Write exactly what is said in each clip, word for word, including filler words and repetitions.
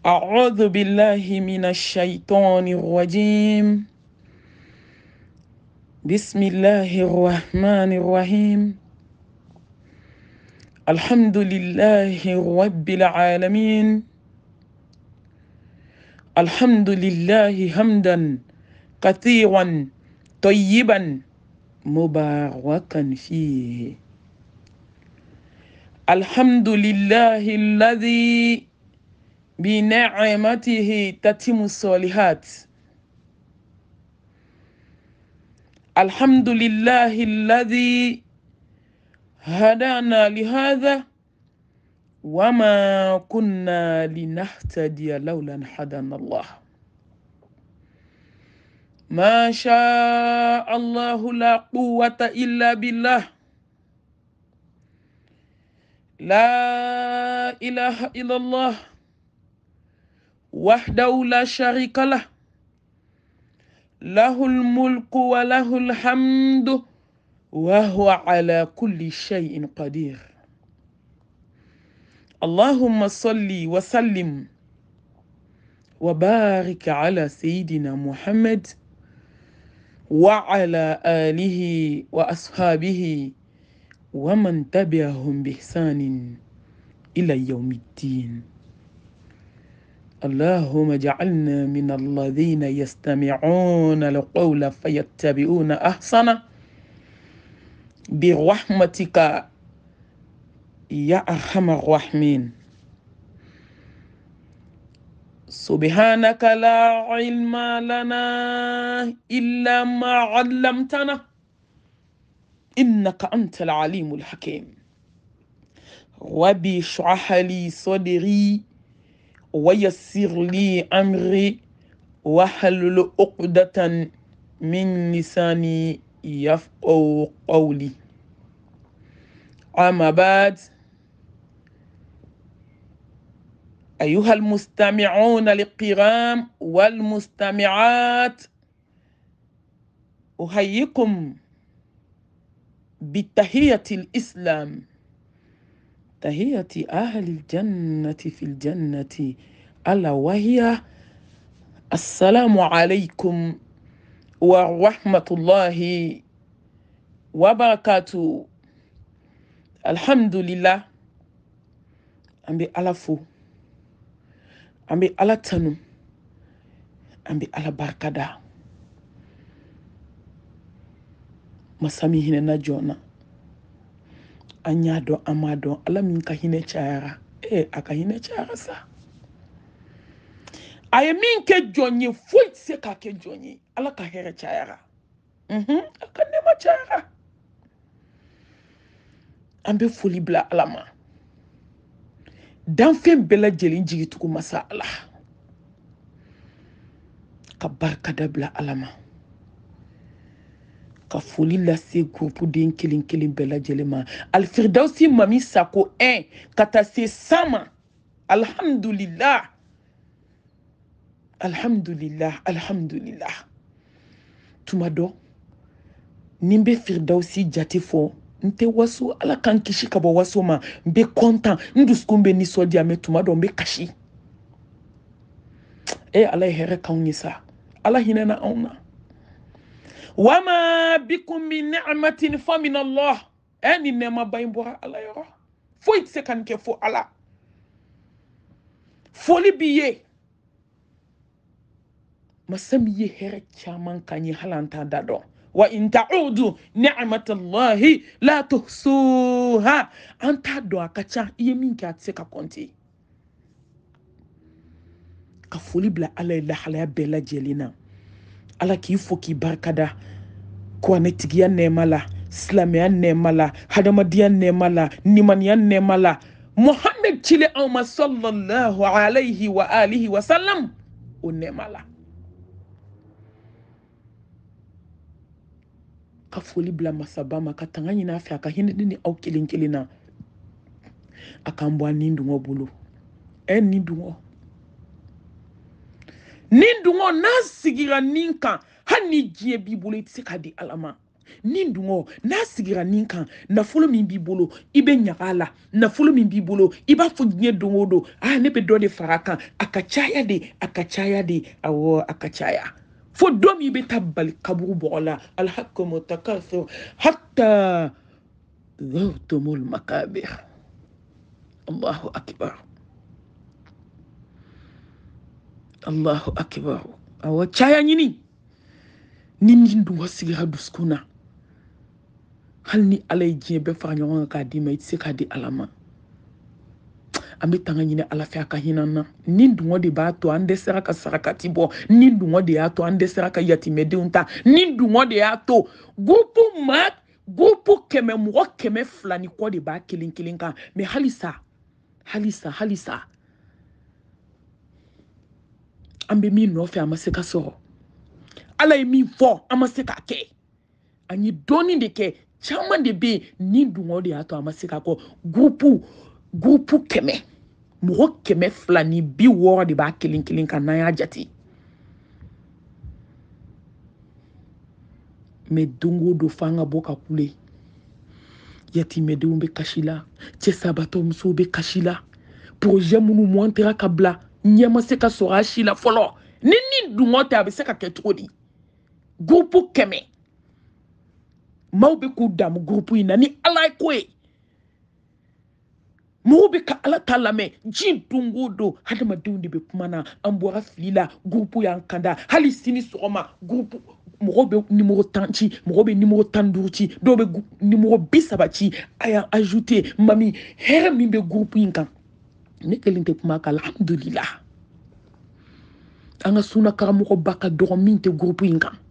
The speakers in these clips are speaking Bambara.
أعوذ بالله من الشيطان الرجيم. بسم الله الرحمن الرحيم. الحمد لله رب العالمين. الحمد لله حمدا كثيرا طيبا مباركا فيه. الحمد لله الذي بنعمته تتم الصالحات. الحمد لله الذي هدانا لهذا وما كنا لنهتدي لولا أن هدانا الله. ما شاء الله لا قوة إلا بالله. لا إله إلا الله وحده لا شريك له. له الملك وله الحمد وهو على كل شيء قدير. اللهم صل وسلم وبارك على سيدنا محمد وعلى آله وأصحابه ومن تبعهم بإحسان إلى يوم الدين. اللهم اجعلنا من الذين يستمعون القول فيتبعون أحسنه برحمتك يا أرحم الراحمين. سبحانك لا علم لنا إلا ما علمتنا إنك أنت العليم الحكيم. ربي اشرح لي صدري ويسر لي أمري واحلل عقدة من لساني يفقهوا قولي. أما بعد، أيها المستمعون الكرام والمستمعات، أحييكم بتحية الإسلام، تحية أهل الجنة في الجنة، ألا وهي السلام عليكم ورحمة الله وبركاته. الحمد لله. أمبي على فو، أمبي على تنو، أمبي على بركة. Masami hine na jona anyado amado ala minka hine chara eh aka hine chara sa aye minke jonye fuit se ka ke jonye ala ka here chara mhm aka nema chara ambe foli bla alama dan fen bela jelin jigi tuku masa Allah ka barka da bla alama ka foli la se groupe den kilin kilin bela jelima al firdausi mami sako un kata se sama. Alhamdulillah, alhamdulillah, alhamdulillah. Tumado nimbe firdausi jati fo nte wasu ala kan kishi kabo wasu ma mbe kontan nduskumbe ni sodi ame tumado mbe kashi e ala here kaunisa ala hinena auna wama bikum min ni'matin fa min Allah. Eni nema bayimbora ala yoro fo itse kan ke fo ala foli biye masami ye here chaman kanyi halanta dado wa in ta'udu ni'matallahi la tuhsuha. Anta do akacha iye minka atse ka konti ka foli bla ala la hala bela jelina ala ki fo ki barkada ko netigiya nemala islamiya nemala hadamadiya nemala nimaniya nemala Muhammad chile awma sallallahu alayhi wa alihi wa sallam o nemala ka foli bla masabama ka tangani na afi aka hinde ni au kilin kilina akambwa nindu ngobulu en nindu ngo nindu ngo nasigira ninka hani jie bibule tse ka di alama nin dungo n'a sigira nin kan nafolo min b'i bolo i be ɲaga la nafolo min b'i bolo i b'a fɔ diɲɛ don o don ah ne be dɔ de fara kan a ka caya de a ka caya de awɔ a ka caya fo dɔ min bɛ taa bali kaburu bɔgɔ la alhakumu takathur hatta zurtumul makabir Allahu akbar Allahu akbar awɔ caya ɲini ni nin dungo sigira dusukun na hali ni ala ye diɲɛ bɛɛ fara ɲɔgɔn kan k'a d'i ma i tɛ se k'a di ala ma an bɛ tanga ɲini ala fɛ a ka hinɛ an na nin dungo de b'a to an dɛsɛra ka sarakati bɔ nin dungo de y'a to an dɛsɛra ka yatimɛdenw ta nin dungo de y'a to gurupu ma gurupu kɛmɛ mɔgɔ kɛmɛ fila ni kɔ de b'a kelen kelen kan mɛ halisa halisa halisa an bɛ min nɔfɛ a ma se ka sɔrɔ ala ye min fɔ an ma se k'a kɛ an ye dɔɔnin de kɛ caman de bɛ yen nin dungo de y'a to a ma se k'a kɔ gurupu gurupu kɛmɛ mɔgɔ kɛmɛ fila ni bi wɔɔrɔ de b'a kelen kelen kan n'an y'a jate mɛ don o don f'an ka bɔ ka kule yatimɛdenw bɛ kasi la cɛ sabatɔ musow bɛ kasi la projet minnu mɔntera ka bila ɲɛ ma se ka sɔrɔ a si la fɔlɔ ni nin dungo tɛ a bɛ se ka kɛ cogo di gurupu kɛmɛ maaw bɛ k'u damu gurupu in na ni ala ye ko ye mɔgɔw bɛ ka ala ta lamɛn ji don o don hadamadenw de bɛ kuma na an bɔra fili la gurupu y'an kanda hali sini sɔgɔma gurupu mɔgɔw bɛ nimoro tan ci mɔgɔw bɛ nimoro tan duuru ci dɔw bɛ nimoro bi saba ci a y'an ajouté mami hɛrɛ min bɛ gurupu in kan ne kelen tɛ kuma kan alhamdulillah an ka suna karamɔgɔba ka dɔgɔ min tɛ gurupu in kan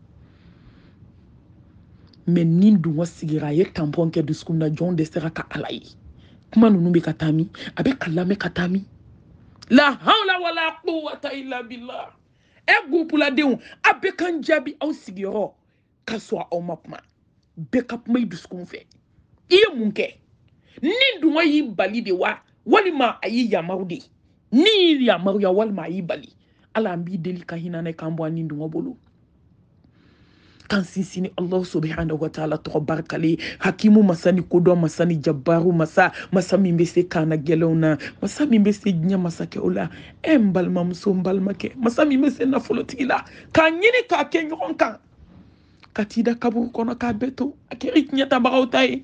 mɛ nin dungo sigira a ye tampon kɛ dusukun na jɔn dɛsɛra ka ala ye kuma ninnu bɛ ka taa min a bɛ ka lamɛn ka taa min la hawla wala quwwata illa billah e gurupuladenw a bɛ kan jaabi aw sigiyɔrɔ ka sɔrɔ aw ma kuma bɛɛ ka kuma i dusukun fɛ i ye mun kɛ nin dungo y'i bali de wa walima a y'i yamaru de ni y'i yamaruya walima a y'i bali ala an b'i deli ka hinɛ n'a k'an bɔ a nin dungo bolo kan sinsin Allah subhanahu wa ta'ala tɔgɔ barikale hakimu masa ni kodɔn masa ni jabaru masa masa min bɛ se kaana gɛlɛnw na masa min bɛ se diɲɛ masakɛw la e n balimamuso n balimakɛ masa min bɛ se nafolotigi la k'a ɲini k'a kɛ ɲɔgɔn kan ka t'i da kaburu kɔnɔ k'a bɛɛ to a kɛra tiɲɛtabagaw ta ye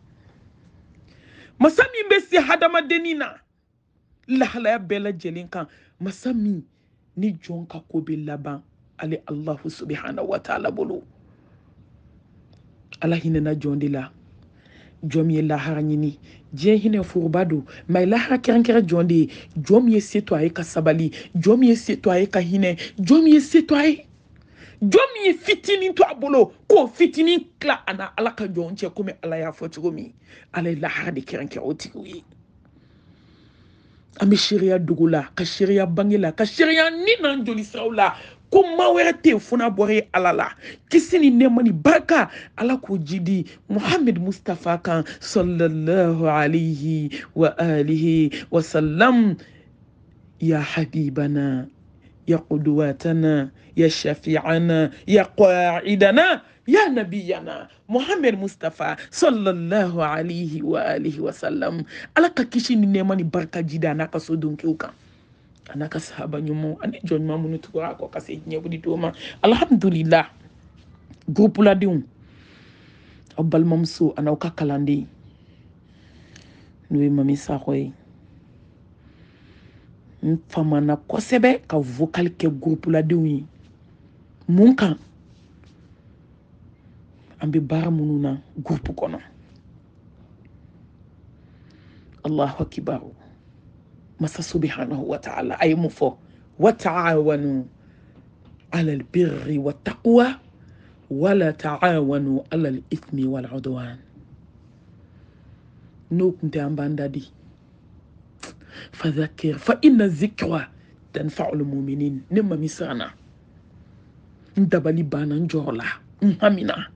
masa min bɛ se hadamadennin na lahalaya bɛɛ lajɛlen kan masa min ni jɔn ka ko bɛ laban ale Allahu subhanahu wa ta'ala bolo ala hinɛna jɔn de la jɔn min ye lahara ɲini diɲɛ hinɛ foroba don mɛ lahara kɛrɛnkɛrɛn jɔn de ye jɔn min ye se to a ye ka sabali jɔn min ye se to a ye ka hinɛ jɔn min ye se to a ye jɔn min ye fitinin to a bolo k'o fitinin tila a na ala ka jɔn cɛ komi ala y'a fɔ cogo min ala ye lahara de kɛrɛnkɛrɛn o tigiw ye an bɛ seereya dogo la ka seereya bange la ka seereya ni n'an joli siraw la ko maa wɛrɛ tɛ yen funa bɔra ye ala la kisi ni nɛɛma ni barika ala k'o jidi Muhammad Mustafa kan sallallahu alayhi wa alihi wa sallam ya habibana ya qudwatana ya shafi'ana ya qa'idana ya nabiyana Muhammad Mustafa sallallahu alayhi wa alihi wa sallam ala ka kisi ni nɛɛma ni barika jida n'a ka so donkew kan ana ka sahaba ɲuman ani jɔn ɲuman minnu tugura kɔ ka se diɲɛ wuli don ma alhamdulillah gurupuladenw aw balimamuso an'aw ka kalanden n'o ye Mami Sakɔ ye n famana kosɛbɛ ka vocal kɛ gurupuladenw ye mun kan an bɛ baara minnu na gurupu kɔnɔ Allahu akibar masa subhanahu wa ta'ala ay mun fɔ wa ta'awanu ala albirri wa taqwa wala ta'awanu ala al-ithmi wal udwan n'o kun tɛ an b'an da di fadhakir fa inna zikra tanfa'ul mu'minin ne Mami Sana n dabali banna n jɔrɔ la n hamina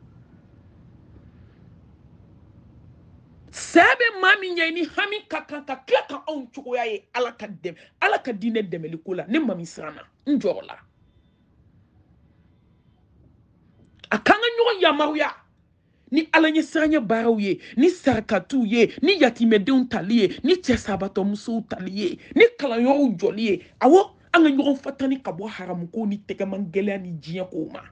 sɛbɛ maa min ɲɛ ni hami ka kan ka tila ka anw cogoya ye ala ka dɛmɛ ala ka diinɛ dɛmɛli ko la ne Mami Sana n jɔrɔ la a kan ka ɲɔgɔn yamaruya ni ala ɲɛ siranya baaraw ye ni sarakatuw ye ni yatimɛdenw tali ye ni cɛ sabatɔmusow tali ye ni kalanyɔrɔw jɔli ye awɔ an ka ɲɔgɔn fatani ka bɔ haramukow ni tɛgɛman gɛlɛya ni diɲɛ kow ma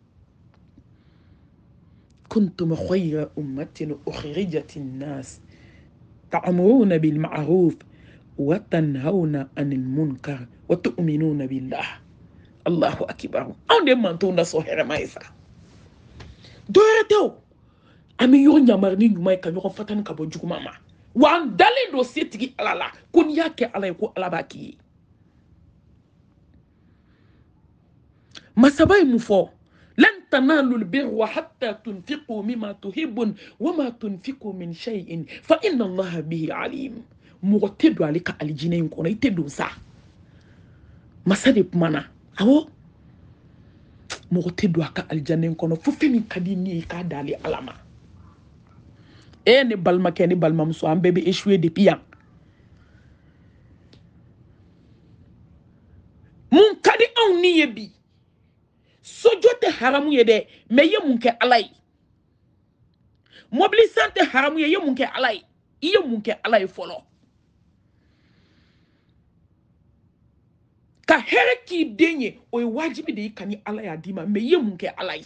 kuntum khayra ummatin ukhrijat linnas ta'muruna bil ma'ruf wa tanhauna 'anil munkar wa tu'minuna billah Allahu akbar on de manto na so herema isa doreto ami yo nyamar ni nyuma ka nyoko fatani ka bo juguma ma wa ndale do setigi alala kun yake alay ko alabaki masabai mufo lan tanalu albirra hatta tunfiqu mimma tuhibbun wama tunfiqu min shay'in fa inna allaha bihi alim mugotedo alika aljinayin kono itedo sa masade mana awo mugotedo aka aljannayin kono fu femi kadini ka dali alama e ne balma ke ne balma muso an bebe échoué depuis yan mun kadi on ni yebi sojote haramu ye de me ye mun ke alay mobilisante haramu ye ye mun ke alay iye mun ke alay folo ka here ki denye o wajibi de kani alay adima me ye mun ke alay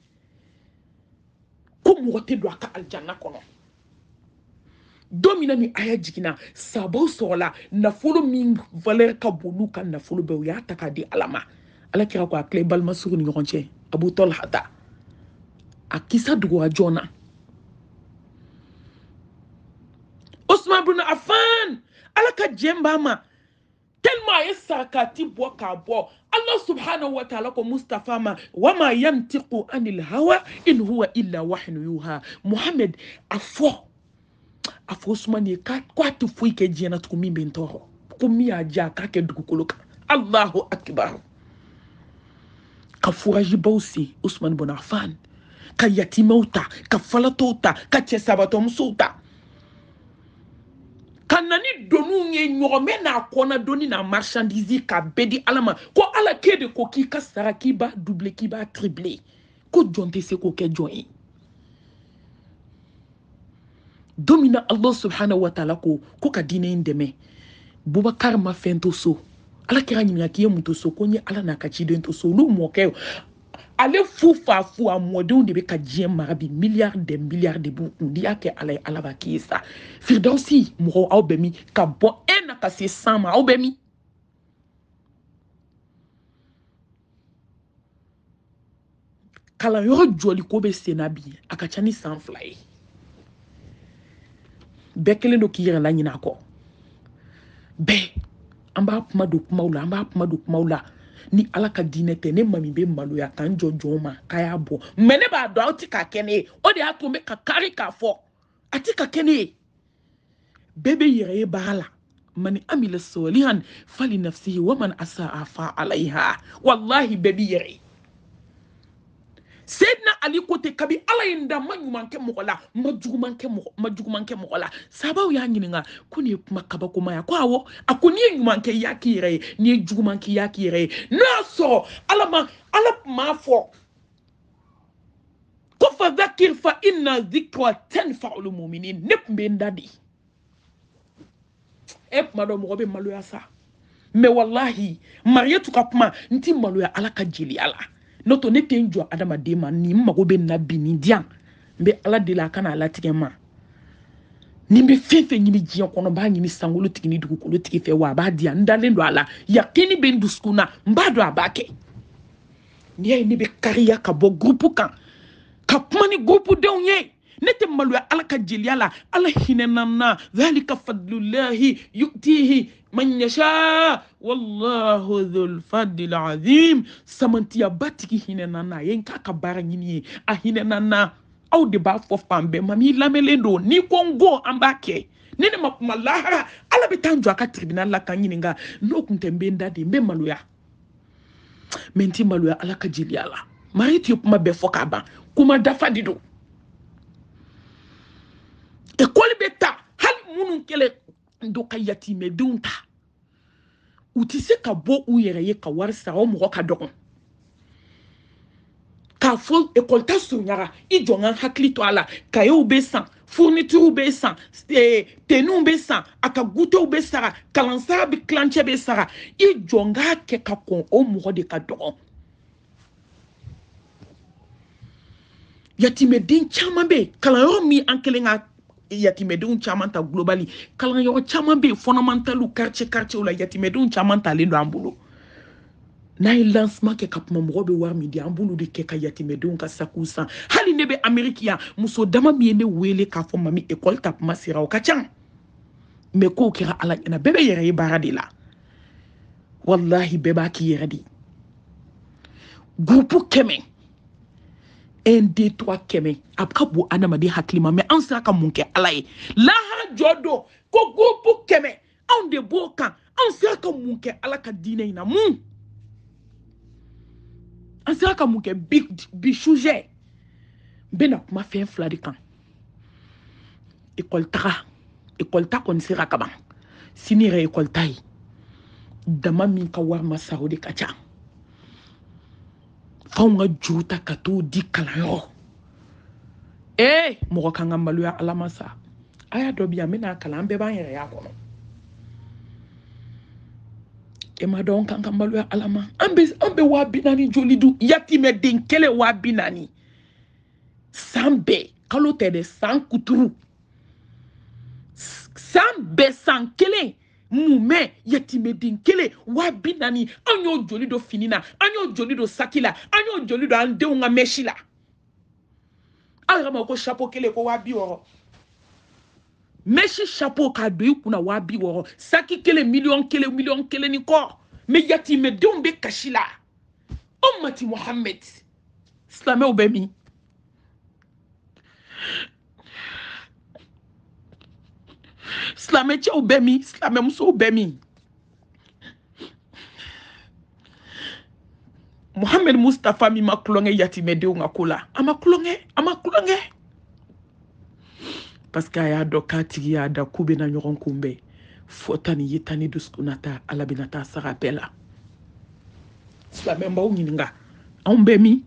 ko mo wote do aka aljanna kono domina ni aya jigina sabo sola nafolo min valeur ka bonu kan nafolo be ya taka di alama ala kira ko akle balma suru ni ngonche abu talhata akisa dugo ajona Usman ibn Affan ala ka jemba ma tellement yasakati bo ka bo Allah subhanahu wa ta'ala ko Mustafa ma wama yantiqu anil hawa in huwa illa wahyu yuha Muhammad afo afo Usman ye ka kwatu fuike jena to mi bentoro ko mi aja ka ke dugu koloka Allahu akbar ka furaji bausi Usman ibn Affan ka yatimauta ka falatota ka chesabatom suta kanani donu nye nyome na kona doni na marchandise ka bedi alama ko ala kede ko ki ka sara ki ba double ki ba triplé ko jonte se ko ke joyi domina Allah subhanahu wa ta'ala ko ko ka dine indeme Boubacar ma fento so ala kira nyina ki yemuto so ko nye ala na ka chi dento so lu mo ke ale fu fa fu a modon de be ka jien marabi milliards de milliards de bu ndi yake ala ala ba ki sa firdausi mo aw bemi ka bo en ka se sama aw bemi kala yo joli ko be senabi aka chani sans fly bekele do ki yera la nyina ko be amba puma do puma ula amba puma do puma ula ni ala ka dinete ne mami be maloya kan jojo ma kaya bo mene ba do ati ka kene o de ato me ka kari ka fo ati ka kene bebe yere bala mani amila solihan fali nafsihi wa man asaa fa alaiha wallahi bebe yere Sedna ali kote kabi ala yinda manyumanke mokola majugumanke mo majugumanke mokola sababu ya nyininga kuni kuma kaba kuma ya kwa wo akuni nyumanke yakire ni jugumanke yakire na so ala ma ala ma fo ko fa dhakir fa inna dhikra tanfa'ul mu'minin nep mbendadi ep mado mo be maluya sa me wallahi marietu kapma nti maluya ala ka jili ala noto ne tenjo adama dema ni mago be na bini dian mbe ala de la kana ala tigema ni mbe fefe nyini jian kono ba nyini sangolo tigini dugu kolo tigi fe wa ba dia ndale ndo ala yakini be nduskuna mbado abake ni ni be kariya ka bo groupe kan ka pmani groupe de onye nete malu ala ka jeliala ala hinenana dhalika fadlullahi yu'tihi man yasha wallahu dhul fadl azim samantiya batiki hinenana yenka ka bara nyini a hinenana aw de ba fo pambe mami lamelendo ni kongo ambake nene mapuma lahara ala bitanjo aka tribunal la kanyininga no kuntembe ndadi mbe maluya menti maluya ala ka jeliala mariti yopuma be fokaba kuma dafa dido e koli beta hal munun kele ndo kayati me dunta utise ka bo u yere ye ka war sa o mo ka dokon ka a fo école ta sunyara i jongan hakli to ala kayo be san fourniture be san tenu be san aka goûter be sara kalansara bi clanche be sara i jonga ke ka kon o mo de ka dogon yatimedin chama be kalan mi ankelenga yatimedun chama ta globally kalan yo chama be fondamentalu quartier quartier la yatimedun chama ta le do ambulo na lancement ke kap mo be war mi di ambulu de ke ka yatimedun ka sakusan hali ne be amerikia muso dama mi ne wele ka fo mami école tap masira o kachan me ko kira ala ina bebe yere baradi la wallahi beba ki yere di groupe kemen un, deux, trois, keme. Après, vous anamadi haklima, mais on sera comme mon ke alaye. La jodo, ko groupe keme. On de beau kan, on sera comme mon ke alaka dine ina mou. On sera comme mon ke big bichouje. Ben ma fait un fladi kan. École tra, école ta kon sera kaban. Sinire école tai. Dama min ka war ma saudi kacha. Faunga juta kato di kalayo. Eh, moko kanga maluya alamasa. Aya dobi amena kalambe ba yere ya kono. E ma don kanga maluya alama. Ambe ambe wa binani jolidu yatime denkele wa binani. Sambe kalote de san kuturu. Sambe sankele. Mume yatime dinkele wa binani anyo joli do finina anyo joli do sakila anyo joli do ande unga meshila alama ko chapeau kele ko wa bi woro meshi chapeau ka do kuna wa bi woro saki kele million kele million kele ni ko me yatime dombe kashila ummati Muhammad islamé obemi Islamé tche obemi, Islamé muso obemi. Mohamed Mustafa mi makulonge yatimede unga kula. Ama kulonge, ama kulonge. Parce que aya do katigi ya da kube na nyoron kumbe. Fotani yitani duskunata alabinata sarapela. Islamé mba unyininga. Aombemi.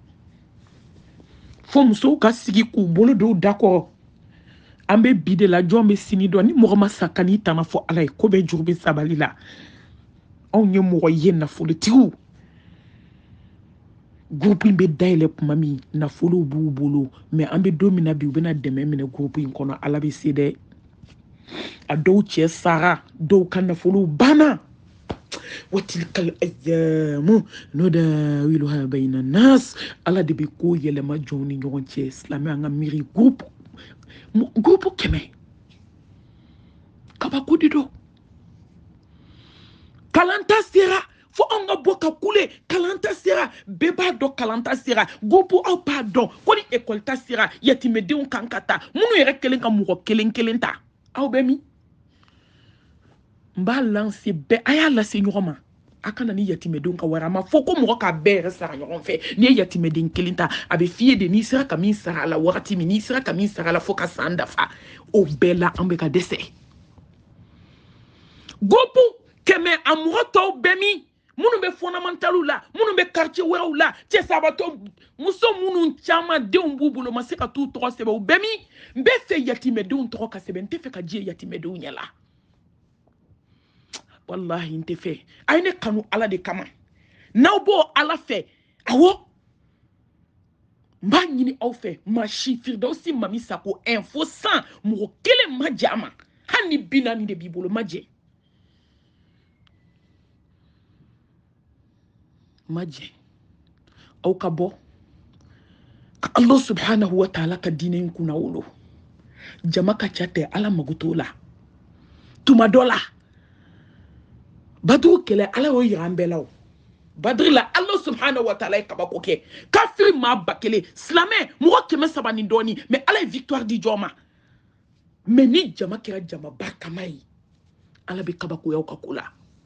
Fo muso ka sigi ku bolo do d'accord. Ambe bide la jombe sini do ni murama sakani tana fo alay ko be jurbe sabalila on nye mo yen na fo le tiu groupe be daile mami na fo lo bu bolo mais ambe domina bi bena deme mine groupe in kono ala be sede a do che sara do kan na fo lo bana watilkal ayyamu noda wiluha bayna nas ala de be ko yele ma joni nyon che islamé nga miri groupe groupe keme kaba kudido kalanta sera fo onga boka kule kalanta sera beba do kalanta sera groupe au pardon koni école ta sera yatimede un kankata munu yere kelen ka muko kelen kelen ta aw bemi mba lancer be aya la señoroma akana ni yatimede un ka warama fo ko muko ka bere sara nyon fe ni yatimede un kelen ta abe fiye de ni sera kamin sara la wakati mi ni sera kamin sara la fo ka sanda fa o bela ambeka dese gopu keme amuroto bemi munu be fondamentalu la munu be quartier wew la tie sabato muso munu chama de umbubulo maseka tu tro sebe o bemi mbe fe yatime de un tro ka sebe nte fe ka die yatime de unyala wallahi nte fe ayne kanu ala de kama nawbo ala fe awo mba nyini au fe ma chifir do si mami sako info sans mo kele majama hani binani de bibolo maje maje au kabo ka Allah subhanahu wa ta'ala ka dinen kuna wolo jamaka chate ala magutola tuma dola badru kele ala o yambelaw badri la Allah subhanahu wa ta'ala ka bakoke kafir ma bakele slamé mo keme sabani doni mais ala victoire di joma mais ni jama kira jama bakamai ala be kabako ya okakula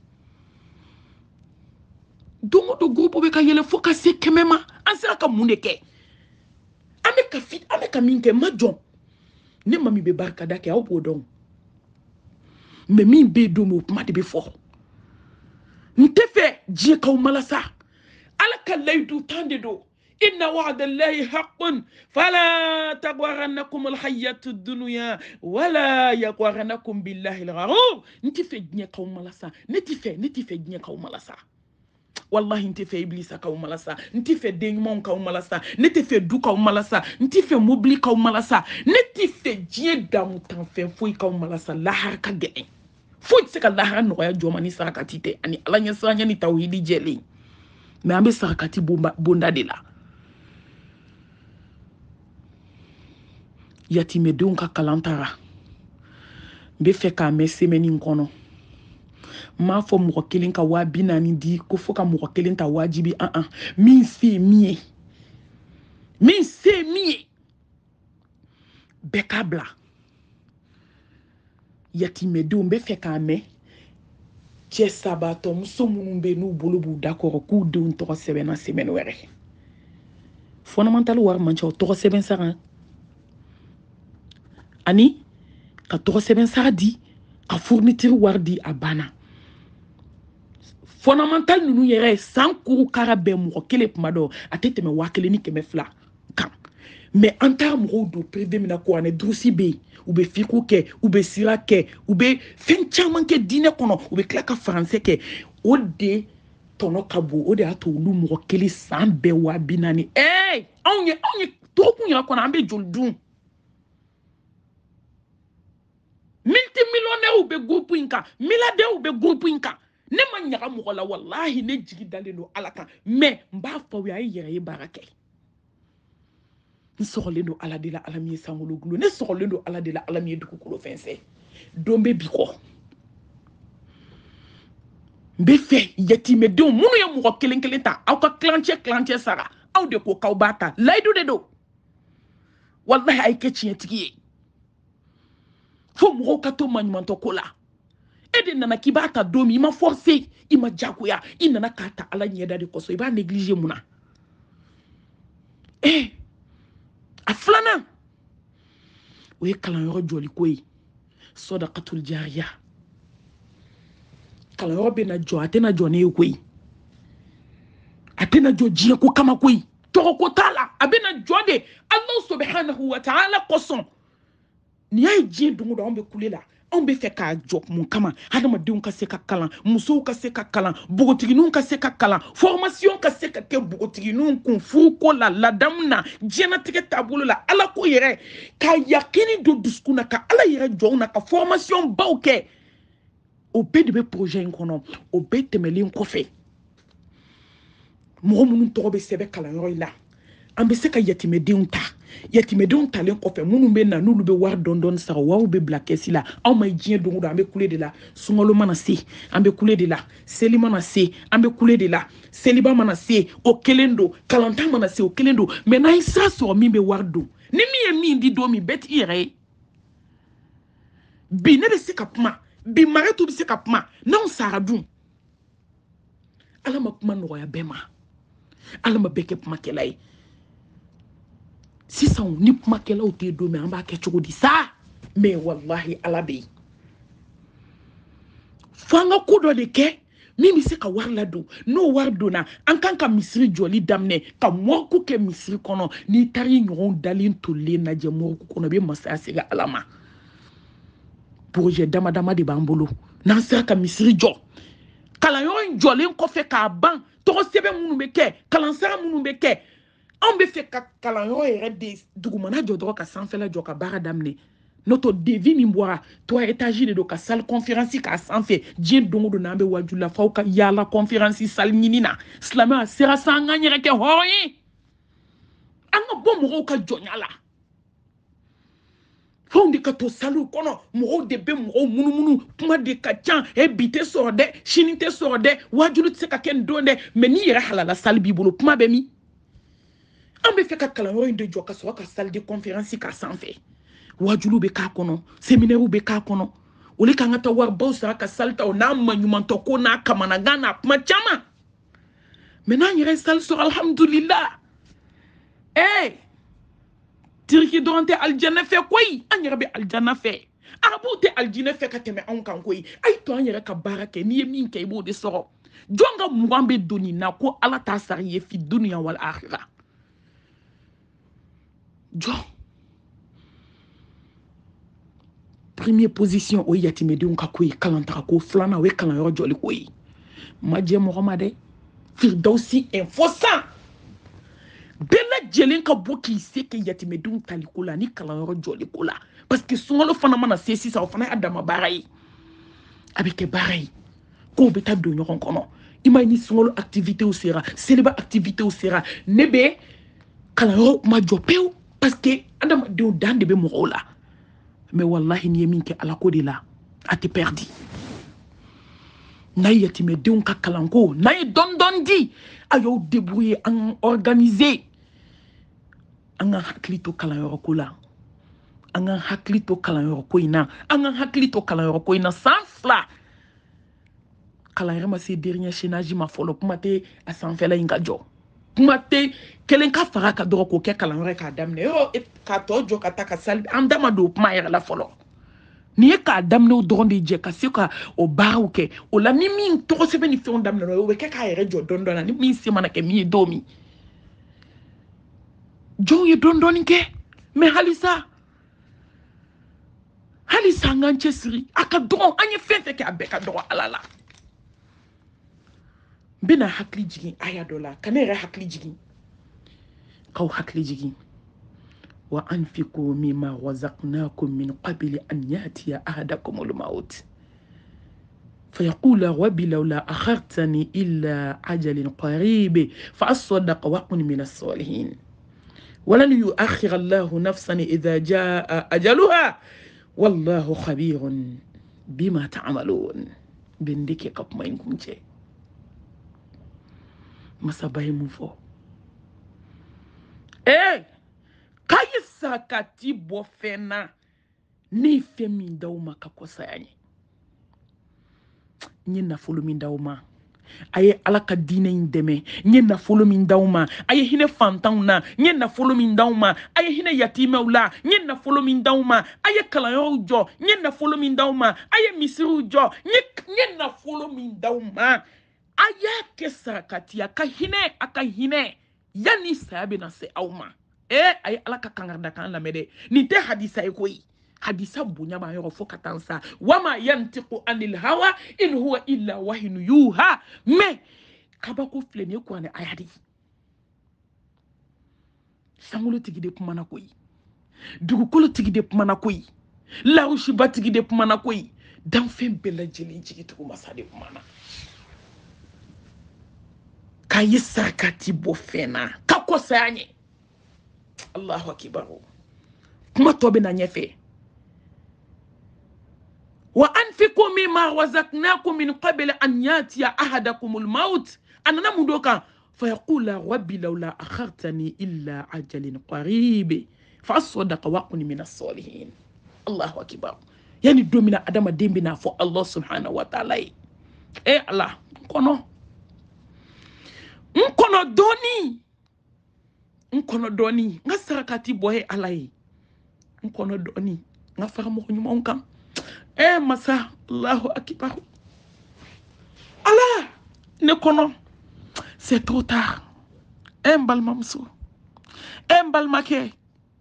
dongo do groupe be ka yele foka se kemema ansira ka muneke ame ka fit ame ka minke majon ne mami be barka dake aw bodon mais min be do mo ma de be fo ntefe je ka malasa ala ka laydu tande do إن وعد الله حق فلا تغرنكم الحياة الدنيا ولا يغرنكم بالله الغرور. نتي في دنيا قوم ملاسا نتي في نتي في دنيا قوم ملاسا والله نتي في إبليس قوم ملاسا نتي في ديمون قوم ملاسا نتي في دو قوم ملاسا نتي في موبلي قوم ملاسا نتي في دنيا دامو تنفين فوي قوم ملاسا لا حركة جئين فوي سكا لا حركة نغايا جوماني سركاتي تي أني ألا نسرانيا ني توحيدي جيلي ما أمي سركاتي بوندا دي لا yatime don ka kalantara be fe ka me semeni nkono ma fo mo kelen ka wa binani di ko fo ka mo kelen ta wajibi an an min se mie min se mie be kabla yatime don be fe ka me che sabato muso munun be nu bolo bu d'accord ku don to sebena semen were fondamental war man cho to seben sara ani ka tɔgɔ sɛbɛn sara di ka fourniture wari di a banna fondamental ninnu yɛrɛ san kuru kara bɛn mɔgɔ kelen kuma dɔ a tɛ tɛmɛ waa kelen ni kɛmɛ fila kan mais an taara mɔgɔw don privé min na kuranɛ durusi bɛ yen u bɛ fiko kɛ u bɛ sira kɛ u bɛ fɛn caman kɛ diinɛ kɔnɔ u bɛ tila ka faransɛ kɛ o de tɔnɔ ka bon o de y'a to olu mɔgɔ kelen san bɛɛ waa bi naani ɛɛ anw ye anw ye dɔgɔkun yɛrɛ kɔnɔ an bɛ joli dun. Multimillionnaires be groupe inka, milliardaires be groupe inka. Ne ma nyaga mɔgɔ la wallahi ne jigi dalen do ala kan mais n b'a fɔ ya yɛrɛ ye baara kɛ. N sɔgɔlen do ala de la ala min ye sankolo gulo ne sɔgɔlen do ala de la ala min ye dugukolo fɛnsɛ don bɛ bi kɔ. N bɛ fɛ yatimɛdenw minnu ye mɔgɔ kelen kelen ta aw ka kilancɛ kilancɛ sara aw de ko k'aw b'a ta layidu de do wallahi a ye kɛ tiɲɛtigi ye. Fo mɔgɔw ka to maɲumantɔ ko la e de nana k'i b'a ta don min i ma forcer i ma jagoya i nana k'a ta ala ɲɛda de kɔsɔn i b'a négliger mun na eh a filanan o ye kalanyɔrɔ jɔliko ye sɔdakatul jariya kalanyɔrɔ bɛ na jɔ a tɛna jɔ ne ye koyi a tɛna jɔ diɲɛ ko kama koyi tɔgɔ ko t'a la a bɛ na jɔ de Allah subhanahu wa ta'ala kɔsɔn. Ni y'a ye diɲɛ don o don anw bɛ kule la anw bɛ fɛ k'a jɔ mun kama hadamadenw ka se ka kalan musow ka se ka kalan bogotigininw ka se ka kalan formation ka se ka kɛ bogotigininw kun furuko la ladamu na diɲɛnatigɛ taabolo la ala ko yɛrɛ ka yakini don dusukun na ka ala yɛrɛ jɔ u na ka formation baw kɛ o bɛɛ de bɛ projet in kɔnɔ o bɛɛ tɛmɛlen kɔfɛ mɔgɔ minnu tɔgɔ bɛ sɛbɛn kalanyɔrɔ in la an bɛ se ka yatimɛdenw ta yatimɛdenw talen kɔfɛ minnu bɛ na n'olu bɛ wari dɔɔni dɔɔni sara wariw bɛ bila kɛsi la anw ma diɲɛ don o don an bɛ kule de la sunkalo mana se an bɛ kule de la seli mana se an bɛ kule de la seliba mana se o kelen don kalantan mana se o kelen don mais n'an ye sira sɔrɔ min bɛ wari don ni min ye min di don min bɛɛ t'i yɛrɛ ye bi ne bɛ se ka kuma bi Marietou bɛ se ka kuma n'anw sara dun ala ma kuma nɔgɔya bɛɛ ma ala ma bɛɛ kɛ kumakɛla ye. Sisan ni kumakɛlaw tɛ don min an b'a kɛ cogo di sa mais wallahi ala bɛ yen fo an ka ko dɔ de kɛ min bɛ se ka wari ladon n'o wari donna an kan ka misiri jɔli daminɛ ka mɔriku kɛ misiri kɔnɔ n'i taara i ɲɔgɔn dalen tolilen lajɛ mɔriku kɔnɔ i bɛ masaya segin ala ma projet dama dama de b'an bolo n'an sera ka misiri jɔ kalanyɔrɔ in jɔlen kɔfɛ k'a ban tɔgɔ sɛbɛn minnu bɛ kɛ kalansara minnu bɛ kɛ anw bɛ fɛ ka kalanyɔrɔ yɛrɛ de dugumana jɔ dɔrɔn ka sanfɛla jɔ ka baara daminɛ n'o tɛ devis min bɔra trois étages de don ka salle conférence k'a sanfɛ diɲɛ don o don n'an bɛ wajulafaw ka yaala conférence salle ɲini na silamɛya sera sa an k'an yɛrɛ kɛ hɔrɔn ye an ka bɔ mɔgɔw ka jɔnya la fɛnw de ka to saliw kɔnɔ mɔgɔw de bɛ mɔgɔw munumunu kuma de ka ca e bi tɛ sɔrɔ dɛ sini tɛ sɔrɔ dɛ wajulu tɛ se ka kɛ nin don dɛ mais n'i yɛrɛ halala salle b'i bolo kuma bɛ min an bɛ fɛ ka kalanyɔrɔ in de jɔ ka sɔrɔ ka salle de conférence k'a sanfɛ wajulu bɛ k'a kɔnɔ séminaire bɛ k'a kɔnɔ olu kan ka taa waribaw sara ka salle ta o n'a maɲumantɔ ko n'a kamanagan n'a kuma caman mais n'an yɛrɛ ye salle sɔrɔ alhamdulillah eh tiriki dɔrɔn tɛ alijana fɛ koyi an yɛrɛ bɛ alijana fɛ arabuw tɛ alijinɛ fɛ ka tɛmɛ anw kan koyi a ye to an yɛrɛ ka baara kɛ n'i ye min kɛ i b'o de sɔrɔ jɔn ka mugan bɛ don nin na ko ala t'a sara i ye fi duniya wal akhira jo première position o yatimedun ka koyi kalantaka ko flana we kalan yoro joli koyi maje mohamade firdausi info cent bela jelen ka bo ki se ke yatimedun taliko la ni kalan yoro joli ko la parce que sungalo fana mana se sisa o fana adama barai avec barai ko be ta do ñokon kono ima ni sungalo activité o sera célibat activité o sera nebe kalan yoro ma jopeu parce que adama de dande be mo la mais wallahi ni yemin ke ala ko de la a te perdu na yatime de ka kalanko na yi don don di ayo débrouiller en organiser an hakli to kalan yoro ko la an hakli to kalan yoro ko ina an hakli to kalan yoro ko ina sans fla kalan yoro ma se dernier chénage ma folo kuma te a san fela inga jo kuma te kelen ka fara ka doro ko ke kalan yoro ka damne yo ka to jo ka ta ka sal andama do kuma yara la folo ni ka damne o doron de je ka se ka o baru ke o la ni min to se beni fi on damne no we ke ka yere jo don don ni min se mana ke mi domi jo ye don don ke me halisa halisa nganche siri aka doron anye fefe ke abeka doron alala bina hakli jigin aya dola kanere hakli jigin kaw hakli jigin wa anfiqu mimma razaqnakum min qabli an yati ahadakum al-maut فيقول ربي لولا أخرتني إلى أجل قريب فأصدق وأكن من الصالحين ولن يؤخر الله نفسا إذا جاء أجلها والله خبير بما تعملون بندك كب ما ينكم شيء ما سبعي مفو إيه كايسا كاتي بوفنا نيفي من دوما كاكوساني nye nafolo min dauma aye alaka dine indeme nye nafolo min dauma aye hine fantan na nye nafolo min dauma aye hine yatimew la nye nafolo min dauma aye kalayo jo nye nafolo min dauma aye misiru jo nye nye nafolo min dauma aye kesa katia ka hine aka hine yani sabe na se auma eh aye alaka kangarda kan la mede ni te hadisa e koyi hadisa bunya ma yoro fo katansa wama yantiqu anil hawa in huwa illa wahyu yuha me kabako fleni ko ane ayadi sangulo tigide pumana koyi dugukolo tigide pumana koyi larushi batigide pumana koyi dan fem bela jeli jigi to masade pumana kayisa kati bofena kakosanye Allahu akbar kuma tobe na nyefe وأنفقوا مما رزقناكم من قبل أن يأتي أحدكم الموت أنا نمدوكا فيقول ربي لولا أخرتني إلا أجل قريب فأصدق وأكن من الصالحين الله أكبر يعني دومنا أدم ديمبنا فو الله سبحانه وتعالى إيه الله نكونو نكونو دوني نكونو دوني نسرقاتي بوهي علي نكونو دوني نفرمو نيمونكا eh masa Allahu akbar Allah ne kono c'est trop tard embal mamso embal make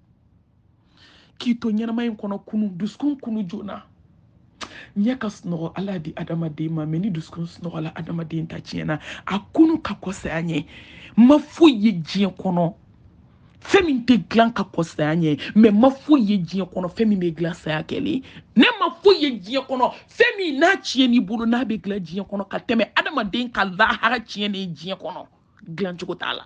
kito nyana may kono kunu duskun kunu jona nyaka snoro ala di adama de ma meni duskun snoro ala adama de ta chiena akunu kakose anye mafuye jien kono femi te glan ka kosanye me mafuye jien kono femi me glan sa akeli ne mafuye jien kono femi na chieni bulu na be glan jien kono ka teme adama den ka la hara chieni jien kono glan chuko tala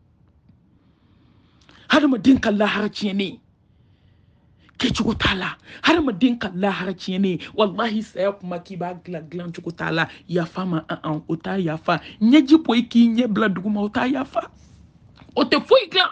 adama den ka la hara chieni ke chuko tala adama den ka la hara chieni wallahi saya kuma ki ba glan glan chuko tala ya fama an an ota ya fa nyeji poy ki nye bla duguma ota ya fa o te foi glan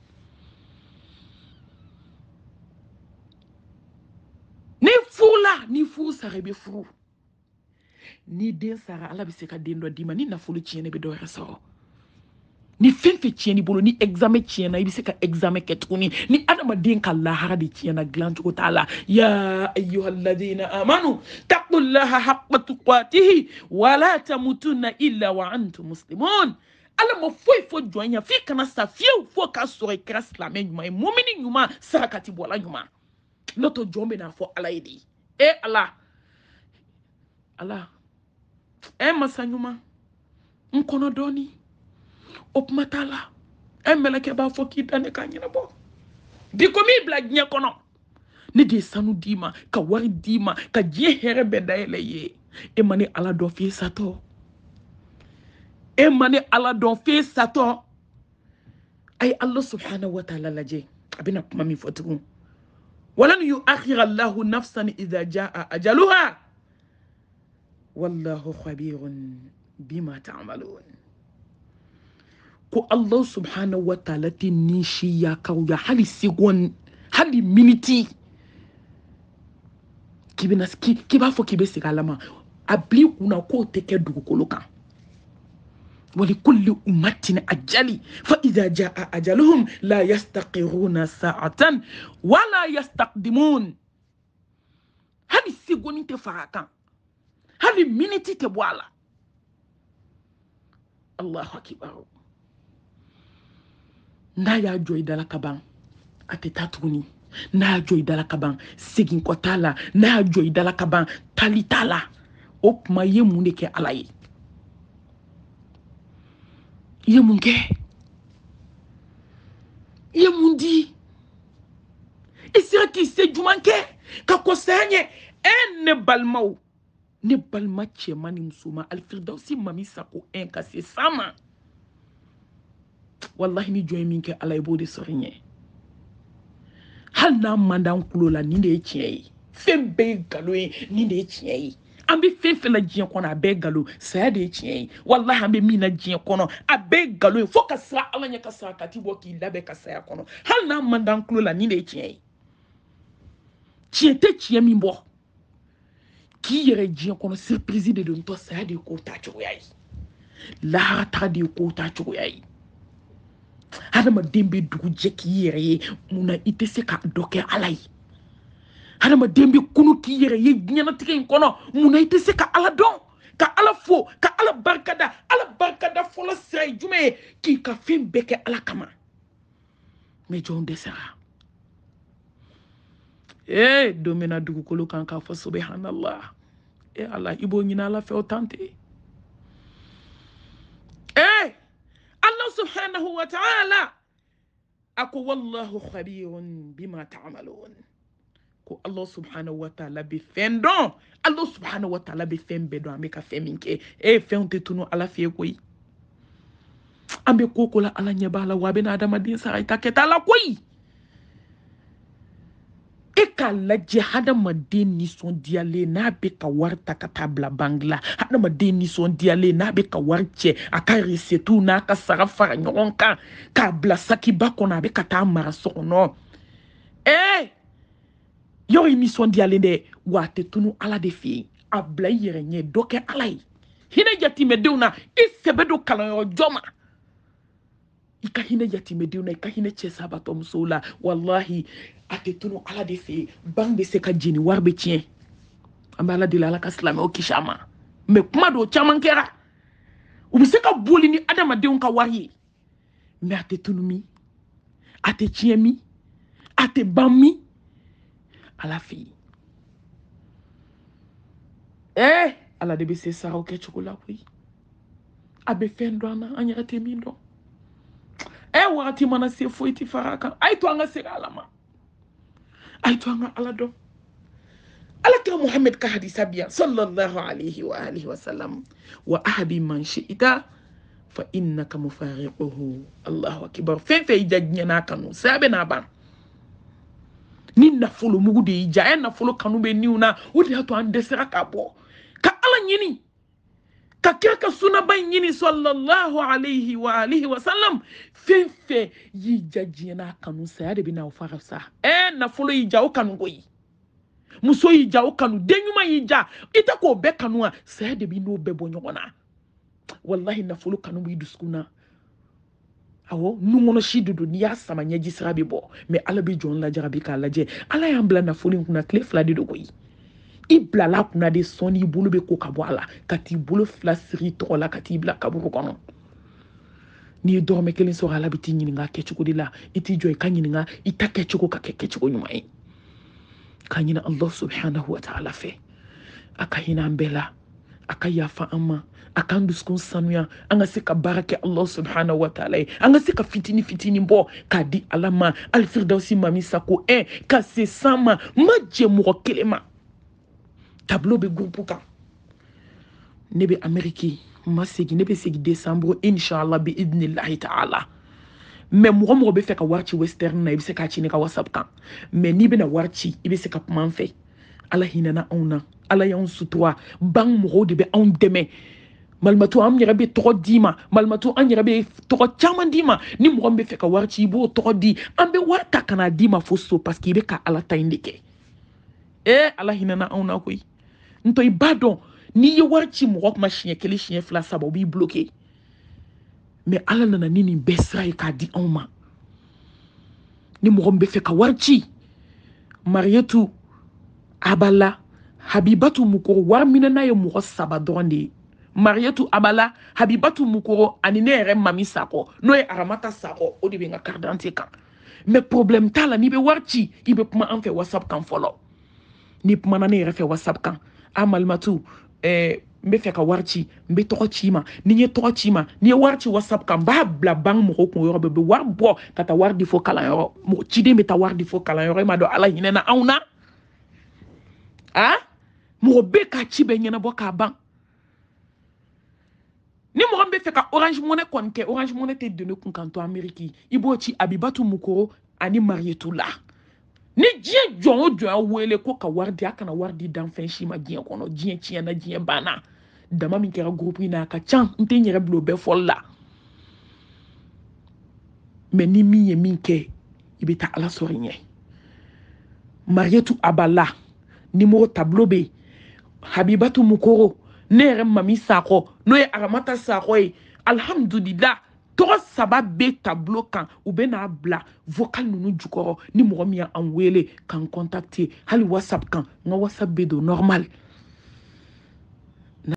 ni fula ni fu sare be fu ni den sara ala bi se ka den do dima ni na fulu chiene be do reso ni fenfe chieni bolo ni examen chiena bi se ka examen ketuni ni adama den ka la hara di chiena glantu ko taala ya ayyuhalladhina amanu taqullaha haqqa tuqatihi wa la tamutunna illa wa antum muslimun ala ma foyi fo jɔnya fi kana sa fiyewu fo ka sɔrɔ i kɛra silamɛ ɲuman ye mumini ɲuman sarakati bɔla ɲuman n'o tɛ jɔn bɛ n'a fɔ ala ye de e ala ala e masa ɲuman n kɔnɔ dɔɔni o kuma t'a la e mɛlɛkɛ b'a fɔ k'i da ne k'a ɲɛnabɔ bi ko m'i bila diɲɛ kɔnɔ ne de ye sanu d'i ma ka wari d'i ma ka diɲɛ hɛrɛ bɛɛ dayɛlɛ i ye e ma ne ala dɔn f'i satɔ e ma ne ala dɔn f'i satɔ a ye ala subhanahu wa ta'ala lajɛ a bɛna kuma min fɔ tugun walan yu'akhira allahu nafsan idha jaa ajaluha wallahu khabirun bima ta'malun ko allah subhanahu wa ta'ala ti nishi ya kauya hali segon hali miniti kibina ki kiba fo kibe sigalama abli kuna ko teke dugukolo kan wali kulli ummatin ajali fa idha jaa ajaluhum la yastaqiruna sa'atan wala yastaqdimun hali segoni te farakan hali miniti te bwala Allahu akbar n'a y'a jɔ i dala kaban a tɛ taa tuguni n'a y'a jɔ i dala kaban segin kɔ t'a la n'a y'a jɔ i dala kaban tali t'a la o tuma i ye mun de kɛ ala ye i ye mun kɛ i ye mun di i sera k'i se juman kɛ ka kɔsaya ɲɛ e ne balimaw ne balima cɛman ni musoman alfirdausi mami sako un ka se san ma wallahi ni jɔn ye min kɛ ala i b'o de sɔrɔ ɲɛ hali n'a man d'an kulo la nin de ye tiɲɛ ye fɛn bɛɛ ye nkalon ye nin de ye tiɲɛ ye an bɛ fɛn fɛn la diɲɛ kɔnɔ a bɛɛ ye nkalon saya de ye tiɲɛ ye wallahi an bɛ min na diɲɛ kɔnɔ a bɛɛ ye nkalon ye fo ka siran ala ɲɛ ka sara kati bɔ k'i labɛn ka saya kɔnɔ hali n'a man d'an kulo la nin de ye tiɲɛ ye tiɲɛ tɛ tiɲɛ min bɔ k'i yɛrɛ diɲɛ kɔnɔ surprise de don tɔ saya de ye k'o ta cogoya ye lahara taga de ye k'o ta cogoya ye hadamaden bɛ dugu jɛ k'i yɛrɛ ye munna i tɛ se ka dɔ kɛ ala ye hadamaden bɛ kunu k'i yɛrɛ ye diɲɛlatigɛ in kɔnɔ munna i tɛ se ka ala dɔn ka ala fo ka ala barikada ala barikada fɔlɔ sira ye jumɛn ye k'i ka fɛn bɛɛ kɛ ala kama mɛ jɔn dɛsɛra ee don min na dugukolo kan k'a fɔ subhanallah e ala i b'o ɲini ala fɛ o tan tɛ ee Allah subhanahu wa ta'ala ako wallahu khabirun bima ta'malun ko Allah subhanahu wa ta'ala be fɛn dɔn Allah subhanahu wa ta'ala be fɛn bɛɛ dɔn an bɛ ka fɛn min kɛ e fɛnw tɛ tunu ala fɛ koyi an bɛ ko ko la ala ɲɛ b'a la wa a bɛ na adamaden sara i ta kɛ ta la koyi e k'a lajɛ hadamaden nisɔndiyalen n'a bɛ ka wari ta ka taa bila bangi la hadamaden nisɔndiyalen n'a bɛ ka wari cɛ a ka resetu n'a ka sara fara ɲɔgɔn kan k'a bila sakiba kɔnɔ a bɛ ka taa mara so kɔnɔ ee yɔrɔ i nisɔndiyalen dɛ wa a tɛ tunu ala de fɛ yen a bila i yɛrɛ ɲɛ dɔ kɛ ala ye hinɛ yatimɛdenw na i sɛbɛ don kalanyɔrɔ jɔ ma i ka hinɛ yatimɛdenw na i ka hinɛ cɛ sabatɔ musow la wallahi a tɛ tunu ala de fɛ yen ban bɛ se ka jeni wari bɛ tiɲɛ an bɛ ala deli ala ka silamɛw kisi a ma mɛ kuma dɔw caman kɛra u bɛ se ka boli ni adamadenw ka wari ye mɛ a tɛ tunu min a tɛ tiɲɛ min a tɛ ban min ala fɛ yen eh ala de bɛ se saraw kɛcogo la koyi a bɛ fɛn dɔn an na an yɛrɛ tɛ min dɔn eh wagati mana se foyi tɛ fara a kan a ye to an ka segin ala ma a ye to an ka ala dɔn alakira muhammed ka hadisa biya sallallahu alaihi wa alihi wa sallam wa ahabi man shi'ita fa innaka mufariquhu allahu akbar fɛn fɛn i ja diɲɛ n'a kanu saya bɛ n'a ban ni nafolo mugu de y'i ja a ye nafolo kanu bɛ niw na o de y'a to an dɛsɛra k'a bɔ ka ala ɲini ka kira ka sunaba ɲini sallallahu alaihi wa alihi wa sallam fɛn fɛn y'i ja diɲɛ n'a kanu saya de bɛ n'aw fara sa eh nafolo y'i ja o kanu koyi muso y'i ja o kanu den ɲuman y'i ja i tɛ k'o bɛɛ kanu wa saya de bɛ n'o bɛɛ bɔ ɲɔgɔn na wallahi nafolo kanu b'i dusukun na awɔ nungɔnɔ si de don n'i y'a sama ɲɛji sira bɛ bɔ mɛ ala bɛ jɔn lajarabi k'a lajɛ ala y'an bila nafolo in kunna tile fila de don koyi i bilala kunna de sɔnni i bolo bɛ ko ka bɔ a la ka t'i bolo fila siri i tɔgɔ la ka t'i bila kaburu kɔnɔ n'i ye dɔrɔmɛ kelen sɔrɔ ala bɛ t'i ɲininka kɛ cogo de la i t'i jɔ i ka ɲininka i ta kɛ cogo ka kɛ kɛcogo ɲuman ye k'a ɲini Allah subhanahu wa ta'ala fɛ a ka hinɛ an bɛɛ la a ka yafa an ma a k'an dusukun sanuya an ka se ka baara kɛ Allah subhanahu wa ta'ala ye an ka se ka fitini fitini bɔ k'a di ala ma alifiridawusi mami sako un ka se san ma ma jɛ mɔgɔ kelen ma tableau bɛ groupe kan ne bɛ Amérique ma segin ne bɛ segin décembre inshallah bi idnillahi ta'ala mais mɔgɔ mɔgɔ bɛ fɛ ka wari ci western na i bɛ se k'a ci ne ka whatsapp kan mais n'i bɛna wari ci i bɛ se ka kuma an fɛ ala hinɛna anw na ala y'anw sutura ban mɔgɔw de bɛ anw dɛmɛ malimatu an yɛrɛ bɛ tɔgɔ d'i ma malimatu an yɛrɛ bɛ tɔgɔ caman d'i ma ni mɔgɔ min bɛ fɛ ka wari ci i b'o tɔgɔ di an bɛ wari ta ka n'a d'i ma fo so parce que i bɛ ka ala ta in de kɛ eh ala hinɛna anw na koyi n tɔ i b'a dɔn n'i ye wari ci mɔgɔ kuma siɲɛ kelen siɲɛ fila saba o b'i bloqué mais ala nana ni nin bɛɛ sira ye k'a di anw ma ni mɔgɔ min bɛ fɛ ka wari ci Marietou Abala Habibatu Mukoro wari minɛ n'a ye mɔgɔ saba dɔrɔn de ye Marietou Abala Habibatu Mukoro ani ne yɛrɛ mami Sakɔ n'o ye Aramata Sakɔ o de bɛ n ka carte d'identité kan mais problème t'a la n'i bɛ wari ci i bɛ kuma an fɛ WhatsApp kan fɔlɔ ni kumana ne yɛrɛ fɛ WhatsApp kan a Malimatu eh, n bɛ fɛ ka wari ci n bɛ tɔgɔ ci ma ni n ye tɔgɔ ci ma ni ye wari ci WhatsApp kan n b'a bila banque mɔgɔw kun yɔrɔ bɛɛ bɛ wari bɔ ka taa wari di fo kalanyɔrɔ mɔgɔ ciden bɛ taa wari di fo kalanyɔrɔ i m'a dɔn ala hinɛna anw na ah mɔgɔ bɛɛ k'a ci bɛɛ ɲɛnabɔ k'a ban ni mɔgɔ min bɛ fɛ ka Orange Money kɔni kɛ Orange Money tɛ don ne kun kan to Amérique i b'o ci Habibatu Mukoro ani Marietou la ni diɲɛ jɔn o jɔn wele ko ka wari di a kana wari di danfɛn si ma diɲɛ kɔnɔ diɲɛ tiɲɛna diɲɛ banna dama min kɛra groupe in na a ka ca n tɛ n yɛrɛ bila o bɛɛ fɔli la mais ni min ye min kɛ i bɛ taa ala sɔrɔ i ɲɛ Marietou Abala numéro tableau bɛ yen Habibatu Mukoro ne yɛrɛ mami Sakɔ n'o ye Aramata Sakɔ ye alhamdulillah tɔgɔ saba bɛ tableau kan u bɛ n'a bila vocal ninnu jukɔrɔ ni mɔgɔ min y'an wele k'an contacter hali WhatsApp kan n ka WhatsApp bɛ don normal